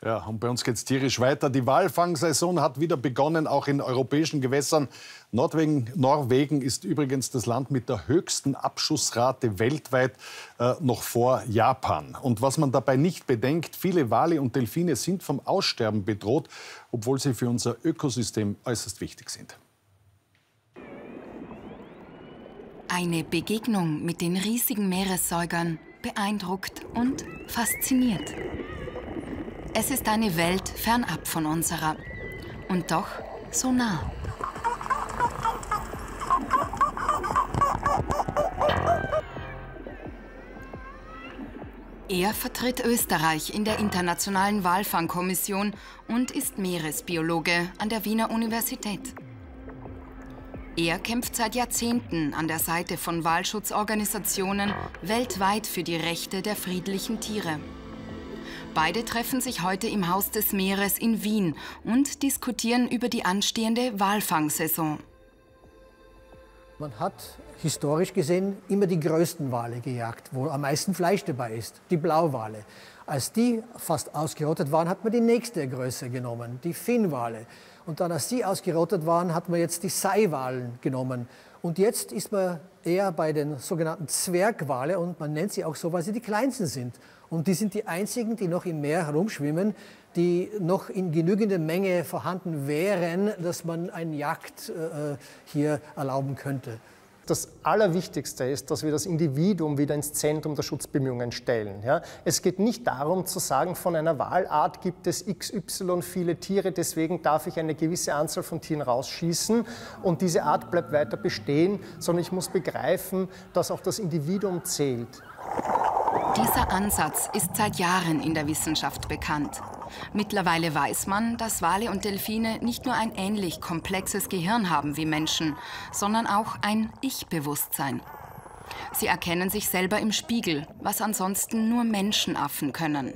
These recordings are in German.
Ja, und bei uns geht es tierisch weiter. Die Walfangsaison hat wieder begonnen, auch in europäischen Gewässern. Norwegen ist übrigens das Land mit der höchsten Abschussrate weltweit, noch vor Japan. Und was man dabei nicht bedenkt, viele Wale und Delfine sind vom Aussterben bedroht, obwohl sie für unser Ökosystem äußerst wichtig sind. Eine Begegnung mit den riesigen Meeressäugern beeindruckt und fasziniert. Es ist eine Welt fernab von unserer und doch so nah. Er vertritt Österreich in der Internationalen Walfangkommission und ist Meeresbiologe an der Wiener Universität. Er kämpft seit Jahrzehnten an der Seite von Walschutzorganisationen weltweit für die Rechte der friedlichen Tiere. Beide treffen sich heute im Haus des Meeres in Wien und diskutieren über die anstehende Walfangsaison. Man hat historisch gesehen immer die größten Wale gejagt, wo am meisten Fleisch dabei ist, die Blauwale. Als die fast ausgerottet waren, hat man die nächste Größe genommen, die Finnwale. Und dann, als die ausgerottet waren, hat man jetzt die Seiwalen genommen. Und jetzt ist man eher bei den sogenannten Zwergwale und man nennt sie auch so, weil sie die kleinsten sind. Und die sind die einzigen, die noch im Meer herumschwimmen, die noch in genügender Menge vorhanden wären, dass man eine Jagd hier erlauben könnte. Das Allerwichtigste ist, dass wir das Individuum wieder ins Zentrum der Schutzbemühungen stellen. Ja? Es geht nicht darum zu sagen, von einer Walart gibt es XY viele Tiere, deswegen darf ich eine gewisse Anzahl von Tieren rausschießen und diese Art bleibt weiter bestehen, sondern ich muss begreifen, dass auch das Individuum zählt. Dieser Ansatz ist seit Jahren in der Wissenschaft bekannt. Mittlerweile weiß man, dass Wale und Delfine nicht nur ein ähnlich komplexes Gehirn haben wie Menschen, sondern auch ein Ich-Bewusstsein. Sie erkennen sich selber im Spiegel, was ansonsten nur Menschenaffen können.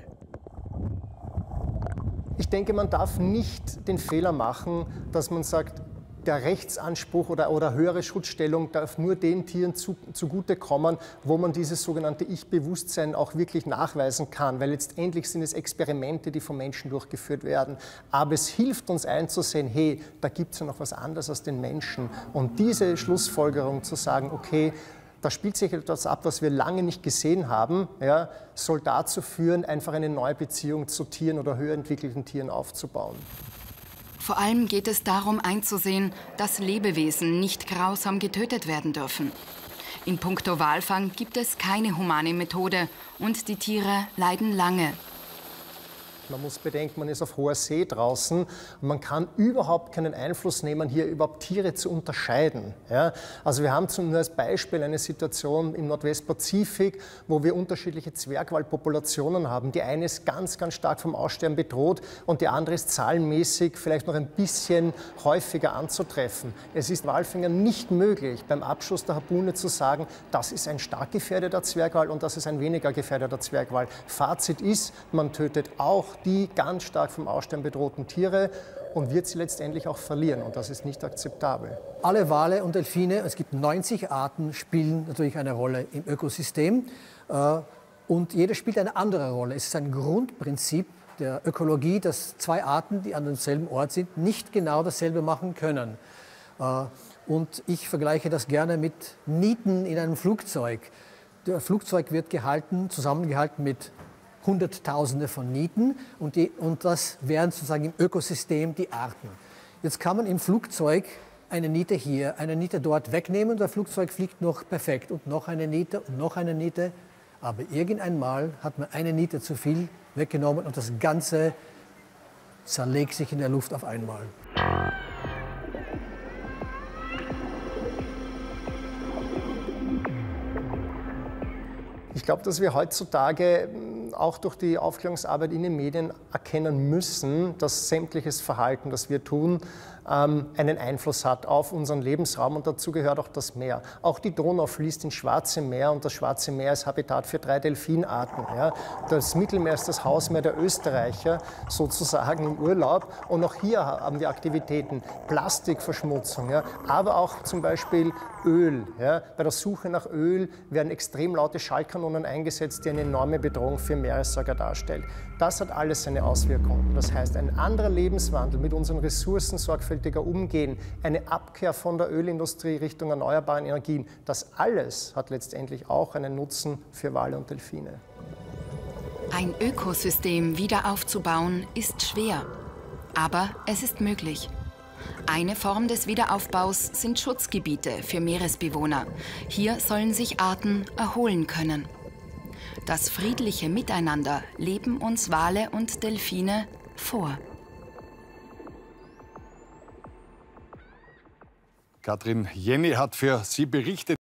Ich denke, man darf nicht den Fehler machen, dass man sagt, der Rechtsanspruch oder höhere Schutzstellung darf nur den Tieren zugutekommen, wo man dieses sogenannte Ich-Bewusstsein auch wirklich nachweisen kann, weil letztendlich sind es Experimente, die von Menschen durchgeführt werden. Aber es hilft uns einzusehen, hey, da gibt es ja noch was anderes als den Menschen. Und diese Schlussfolgerung zu sagen, okay, da spielt sich etwas ab, was wir lange nicht gesehen haben, ja, soll dazu führen, einfach eine neue Beziehung zu Tieren oder höher entwickelten Tieren aufzubauen. Vor allem geht es darum einzusehen, dass Lebewesen nicht grausam getötet werden dürfen. In puncto Walfang gibt es keine humane Methode und die Tiere leiden lange. Man muss bedenken, man ist auf hoher See draußen und man kann überhaupt keinen Einfluss nehmen, hier überhaupt Tiere zu unterscheiden. Ja? Also wir haben nur als Beispiel eine Situation im Nordwestpazifik, wo wir unterschiedliche Zwergwalpopulationen haben. Die eine ist ganz, ganz stark vom Aussterben bedroht und die andere ist zahlenmäßig vielleicht noch ein bisschen häufiger anzutreffen. Es ist Walfängern nicht möglich, beim Abschuss der Harpune zu sagen, das ist ein stark gefährdeter Zwergwal und das ist ein weniger gefährdeter Zwergwal. Fazit ist, man tötet auch die ganz stark vom Aussterben bedrohten Tiere und wird sie letztendlich auch verlieren. Und das ist nicht akzeptabel. Alle Wale und Delfine, es gibt 90 Arten, spielen natürlich eine Rolle im Ökosystem. Und jeder spielt eine andere Rolle. Es ist ein Grundprinzip der Ökologie, dass zwei Arten, die an demselben Ort sind, nicht genau dasselbe machen können. Und ich vergleiche das gerne mit Nieten in einem Flugzeug. Das Flugzeug wird zusammengehalten mit Hunderttausende von Nieten und das wären sozusagen im Ökosystem die Arten. Jetzt kann man im Flugzeug eine Niete hier, eine Niete dort wegnehmen und das Flugzeug fliegt noch perfekt und noch eine Niete und noch eine Niete. Aber irgendeinmal hat man eine Niete zu viel weggenommen und das Ganze zerlegt sich in der Luft auf einmal. Ich glaube, dass wir heutzutage auch durch die Aufklärungsarbeit in den Medien erkennen müssen, dass sämtliches Verhalten, das wir tun, einen Einfluss hat auf unseren Lebensraum und dazu gehört auch das Meer. Auch die Donau fließt ins Schwarze Meer und das Schwarze Meer ist Habitat für 3 Delfinarten. Ja. Das Mittelmeer ist das Hausmeer der Österreicher, sozusagen im Urlaub. Und auch hier haben wir Aktivitäten, Plastikverschmutzung, ja, aber auch zum Beispiel Öl. Ja. Bei der Suche nach Öl werden extrem laute Schallkanonen eingesetzt, die eine enorme Bedrohung für Meeressäuger darstellt. Das hat alles seine Auswirkungen. Das heißt, ein anderer Lebenswandel, mit unseren Ressourcen sorgfältiger umgehen, eine Abkehr von der Ölindustrie Richtung erneuerbaren Energien, das alles hat letztendlich auch einen Nutzen für Wale und Delfine. Ein Ökosystem wieder aufzubauen ist schwer, aber es ist möglich. Eine Form des Wiederaufbaus sind Schutzgebiete für Meeresbewohner. Hier sollen sich Arten erholen können. Das friedliche Miteinander leben uns Wale und Delfine vor. Katrin Jenny hat für Sie berichtet.